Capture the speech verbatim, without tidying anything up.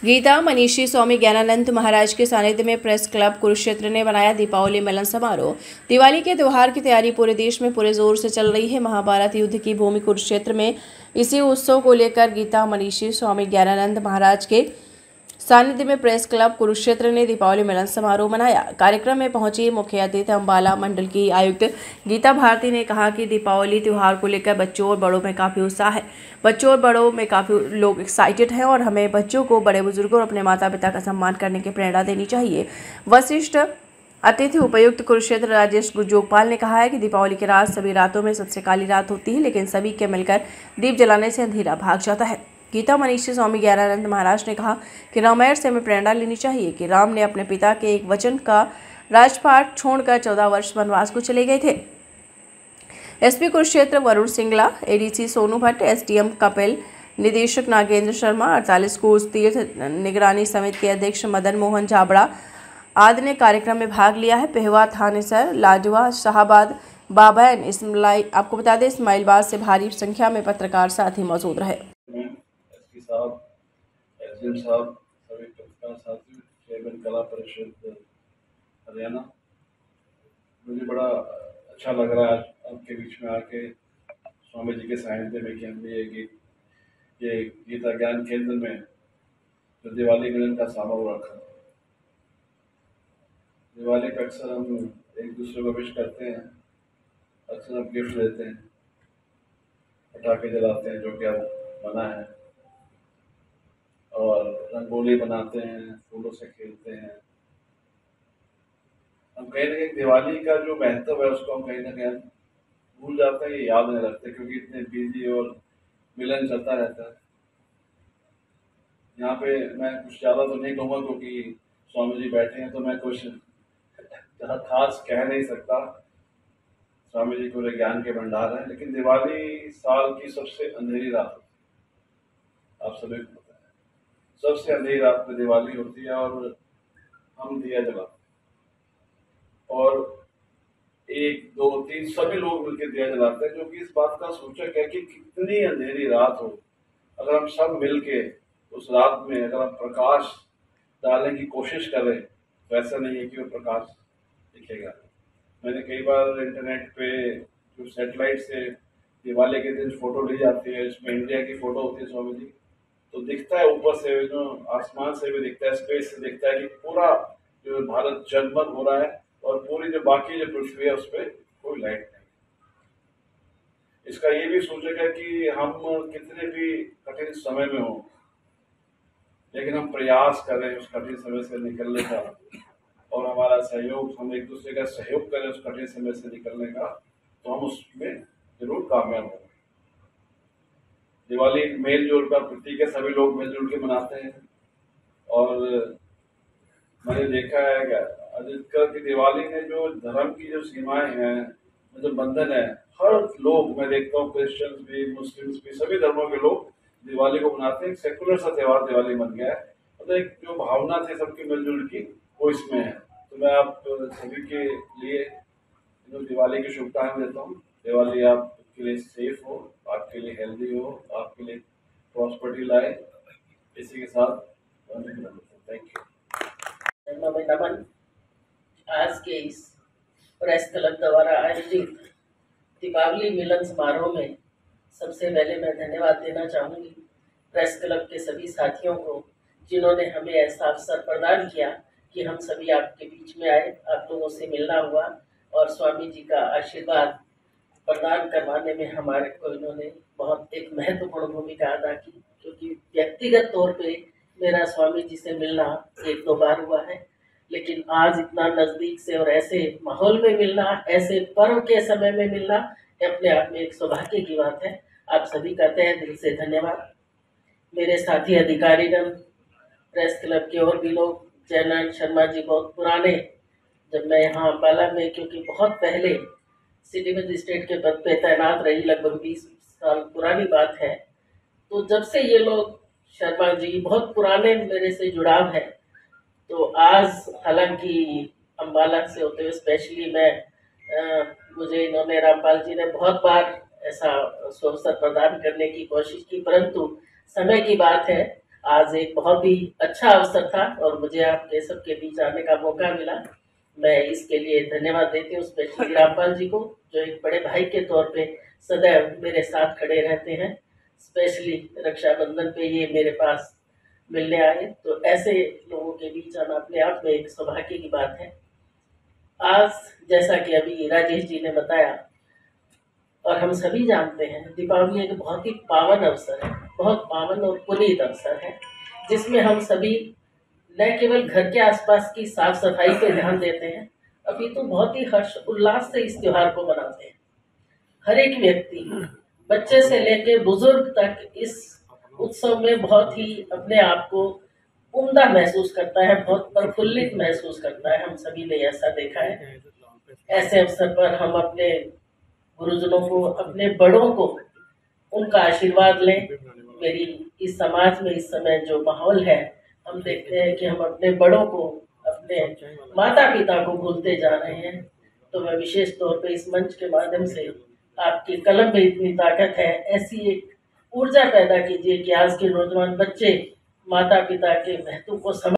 गीता मनीषी स्वामी ज्ञानानंद महाराज के सानिध्य में प्रेस क्लब कुरुक्षेत्र ने बनाया दीपावली मिलन समारोह। दिवाली के त्योहार की तैयारी पूरे देश में पूरे जोर से चल रही है। महाभारत युद्ध की भूमि कुरुक्षेत्र में इसी उत्सव को लेकर गीता मनीषी स्वामी ज्ञानानंद महाराज के सानिध्य में प्रेस क्लब कुरुक्षेत्र ने दीपावली मिलन समारोह मनाया। कार्यक्रम में पहुंची मुख्य अतिथि अंबाला मंडल की आयुक्त गीता भारती ने कहा कि दीपावली त्योहार को लेकर बच्चों और बड़ों में काफ़ी उत्साह है। बच्चों और बड़ों में काफ़ी लोग एक्साइटेड हैं और हमें बच्चों को बड़े बुजुर्गों और अपने माता पिता का सम्मान करने की प्रेरणा देनी चाहिए। वरिष्ठ अतिथि उपायुक्त कुरुक्षेत्र राजेश जोगपाल ने कहा है कि दीपावली की रात सभी रातों में सबसे काली रात होती है, लेकिन सभी के मिलकर दीप जलाने से अंधेरा भाग जाता है। गीता मनीषी स्वामी ज्ञानानंद महाराज ने कहा कि रामायण से हमें प्रेरणा लेनी चाहिए कि राम ने अपने पिता के एक वचन का राजपाट छोड़कर चौदह वर्ष वनवास को चले गए थे। SP Kurukshetra Varun Singla, ADC Sonu Bhatt, SDM Kapil, निदेशक नागेंद्र शर्मा, अड़तालीस कोस तीर्थ निगरानी समिति के अध्यक्ष मदन मोहन झाबड़ा आदि ने कार्यक्रम में भाग लिया है। पेहवा, थानेसर, लाडवा, शाहबाद, बाबैन, इस्माइल आपको बता दें इस्माइलबाद से भारी संख्या में पत्रकार साथी मौजूद रहे। साहब, एसडीएम साहब, सभी पत्रकार साथी, चेयरमैन कला परिषद हरियाणा, मुझे बड़ा अच्छा लग रहा है आपके बीच में आके स्वामी जी के सानिध्य में कि हमने ये गीत ये गीता ज्ञान केंद्र में जो दिवाली मिलन का समारोह रखा। दिवाली पे अक्सर हम एक दूसरे को विश करते हैं, अक्सर हम गिफ्ट देते हैं, पटाखे जलाते हैं जो कि अब मना है, और रंगोली बनाते हैं, फूलों से खेलते हैं। हम कहीं ना कहीं दिवाली का जो महत्व है उसको हम कहीं ना कहीं भूल जाते हैं, ये याद नहीं रखते, क्योंकि इतने बिजी और मिलन चलता रहता है। यहाँ पे मैं कुछ ज़्यादा तो नहीं कहूँगा क्योंकि स्वामी जी बैठे हैं, तो मैं कुछ खास कह नहीं सकता। स्वामी जी पूरे ज्ञान के भंडार हैं, लेकिन दिवाली साल की सबसे अंधेरी रात होती है, आप सभी को पता है। सबसे अंधेरी रात में दिवाली होती है और हम दिया जलाते हैं, और एक दो तीन सभी लोग मिलकर दिया जलाते हैं, जो कि इस बात का सूचक है कि कितनी अंधेरी रात हो, अगर हम सब मिलके उस रात में अगर हम प्रकाश डालने की कोशिश करें तो ऐसा नहीं है कि वो प्रकाश दिखेगा। मैंने कई बार इंटरनेट पे जो सैटेलाइट से दिवाली के दिन फोटो ली जाती है, इसमें इंडिया की फोटो होती है स्वामी जी, तो दिखता है ऊपर से, जो आसमान से भी दिखता है, स्पेस से दिखता है कि पूरा जो भारत जगमग हो रहा है और पूरी जो बाकी जो पृथ्वी है उस पर कोई लाइट नहीं। इसका ये भी सूचक है कि हम कितने भी कठिन समय में हो, लेकिन हम प्रयास करें उस कठिन समय से निकलने का, और हमारा सहयोग, हम एक दूसरे का सहयोग करें उस कठिन समय से निकलने का, तो हम उसमें जरूर कामयाब होंगे। दिवाली मेल जोल का प्रतीक है, सभी लोग मिलजुल के मनाते हैं। और मैंने देखा है अधिकतर की दिवाली में जो धर्म की जो सीमाएं हैं, जो बंधन है, हर लोग, मैं देखता हूँ क्रिश्चियंस भी, मुस्लिम्स भी, सभी धर्मों के लोग दिवाली को मनाते हैं। सेकुलर सा त्यौहार दिवाली बन गया है, मतलब एक जो भावना थी सबकी मिलजुल की, वो इसमें है। तो मैं आप सभी के लिए दिवाली की शुभकामनाएं देता हूँ। दिवाली आपके लिए सेफ हो, आपके लिए हेल्दी हो, आपके लिए प्रॉस्पेरिटी लाए। इसी के साथ थैंक यू। नमन। आज के इस प्रेस क्लब द्वारा आयोजित दीपावली मिलन समारोह में सबसे पहले मैं धन्यवाद देना चाहूँगी प्रेस क्लब के सभी साथियों को, जिन्होंने हमें ऐसा अवसर प्रदान किया कि हम सभी आपके बीच में आए, आप लोगों से मिलना हुआ और स्वामी जी का आशीर्वाद प्रदान करवाने में हमारे को इन्होंने बहुत एक महत्वपूर्ण भूमिका अदा की। क्योंकि व्यक्तिगत तौर पे मेरा स्वामी जी से मिलना एक दो बार हुआ है, लेकिन आज इतना नज़दीक से और ऐसे माहौल में मिलना, ऐसे पर्व के समय में मिलना, अपने आप में एक सौभाग्य की बात है। आप सभी का तहे दिल से धन्यवाद। मेरे साथी अधिकारीगण, प्रेस क्लब के और भी लोग, जयनारायण शर्मा जी बहुत पुराने, जब मैं यहाँ अंबाला में, क्योंकि बहुत पहले सिटी मजिस्ट्रेट के पद पे तैनात रही, लगभग बीस साल पुरानी बात है, तो जब से ये लोग शर्मा जी बहुत पुराने मेरे से जुड़ाव है। तो आज हालांकि अंबाला से होते हुए स्पेशली मैं आ, मुझे इन्होंने, रामपाल जी ने बहुत बार ऐसा अवसर प्रदान करने की कोशिश की, परंतु समय की बात है, आज एक बहुत ही अच्छा अवसर था और मुझे आपके सबके बीच आने का मौका मिला। मैं इसके लिए धन्यवाद देती हूँ स्पेशली रामपाल जी को, जो एक बड़े भाई के तौर पे सदैव मेरे साथ खड़े रहते हैं। स्पेशली रक्षाबंधन पे ये मेरे पास मिलने आए, तो ऐसे लोगों के बीच आना अपने आप में एक सौभाग्य की बात है। आज जैसा कि अभी राजेश जी ने बताया और हम सभी जानते हैं, दीपावली एक बहुत ही पावन अवसर है, बहुत पावन और पुनीत अवसर है, जिसमें हम सभी न केवल घर के आसपास की साफ सफाई पे ध्यान देते हैं, अपितु तो बहुत ही हर्ष उल्लास से इस त्योहार को मनाते हैं। हर एक व्यक्ति, बच्चे से लेकर बुजुर्ग तक, इस उत्सव में बहुत ही अपने आप को उम्दा महसूस करता है, बहुत प्रफुल्लित महसूस करता है। हम सभी ने ऐसा देखा है। ऐसे अवसर पर हम अपने गुरुजनों को, अपने बड़ों को, उनका आशीर्वाद लें। मेरी इस समाज में इस समय जो माहौल है, हम देखते हैं कि हम अपने बड़ों को, अपने माता पिता को भूलते जा रहे हैं। तो मैं विशेष तौर पे इस मंच के माध्यम से आपकी कलम में इतनी ताकत है, ऐसी एक ऊर्जा पैदा कीजिए कि आज के नौजवान बच्चे माता पिता के महत्व को समझ